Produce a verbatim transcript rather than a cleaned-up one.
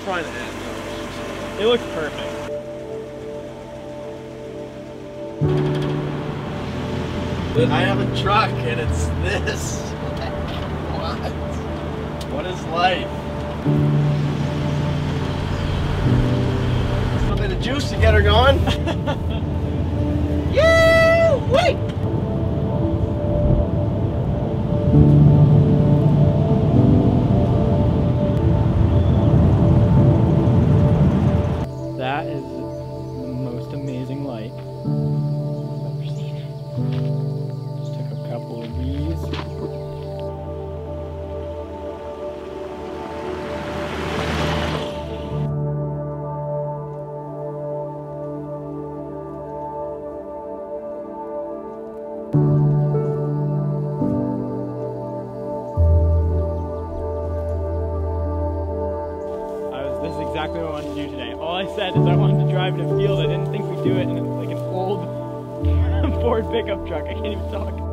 front end. It looks perfect. I have a truck and it's this. What? What is life? A little bit of juice to get her going. Yeah, wait. That is the most amazing light I've ever seen. Just took a couple of these. This is exactly what I wanted to do today. All I said is I wanted to drive in a field. I didn't think we'd do it in like an old Ford pickup truck. I can't even talk.